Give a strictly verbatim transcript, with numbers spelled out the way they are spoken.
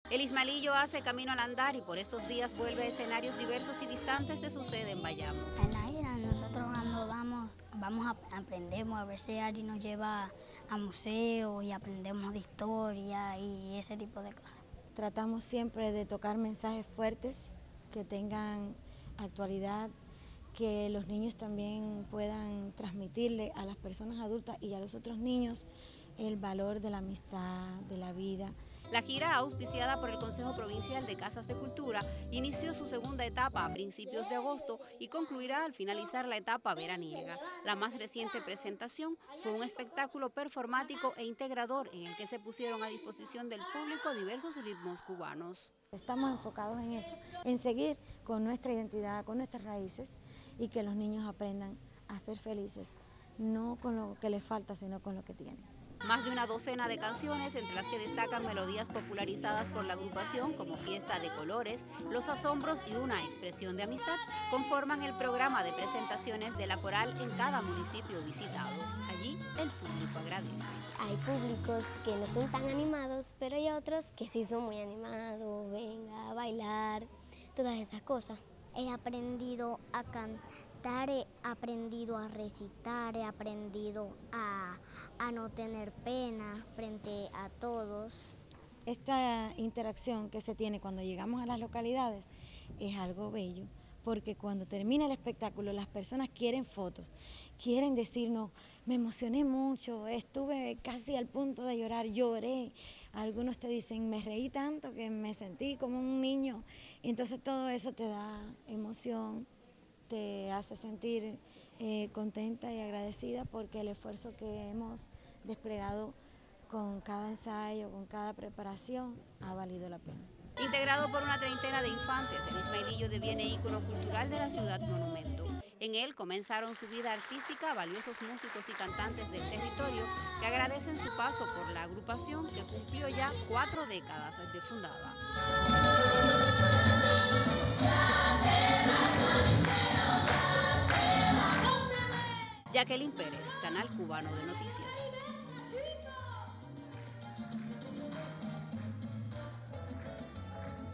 El Ismaelillo hace camino al andar y por estos días vuelve a escenarios diversos y distantes de su sede en Bayamo. En la gira nosotros cuando vamos, vamos a aprendemos, a veces Ari nos lleva a museos y aprendemos de historia y ese tipo de cosas. Tratamos siempre de tocar mensajes fuertes que tengan actualidad, que los niños también puedan transmitirle a las personas adultas y a los otros niños el valor de la amistad, de la vida. La gira, auspiciada por el Consejo Provincial de Casas de Cultura, inició su segunda etapa a principios de agosto y concluirá al finalizar la etapa veraniega. La más reciente presentación fue un espectáculo performático e integrador en el que se pusieron a disposición del público diversos ritmos cubanos. Estamos enfocados en eso, en seguir con nuestra identidad, con nuestras raíces y que los niños aprendan a ser felices, no con lo que les falta, sino con lo que tienen. Más de una docena de canciones, entre las que destacan melodías popularizadas por la agrupación como Fiesta de Colores, Los Asombros y Una Expresión de Amistad, conforman el programa de presentaciones de la coral en cada municipio visitado. Allí el público agradece. Hay públicos que no son tan animados, pero hay otros que sí son muy animados, venga a bailar, todas esas cosas. He aprendido a cantar, he aprendido a recitar, he aprendido a, a no tener pena frente a todos. Esta interacción que se tiene cuando llegamos a las localidades es algo bello, porque cuando termina el espectáculo las personas quieren fotos, quieren decirnos, me emocioné mucho, estuve casi al punto de llorar, lloré. Algunos te dicen, me reí tanto que me sentí como un niño. Entonces todo eso te da emoción, te hace sentir eh, contenta y agradecida porque el esfuerzo que hemos desplegado con cada ensayo, con cada preparación, ha valido la pena. Integrado por una treintena de infantes, el Ismaelillo deviene ícono cultural de la ciudad monumento. En él comenzaron su vida artística valiosos músicos y cantantes del territorio que agradecen su paso por la agrupación que cumplió ya cuatro décadas desde fundada. Jacqueline Pérez, Canal Cubano de Noticias.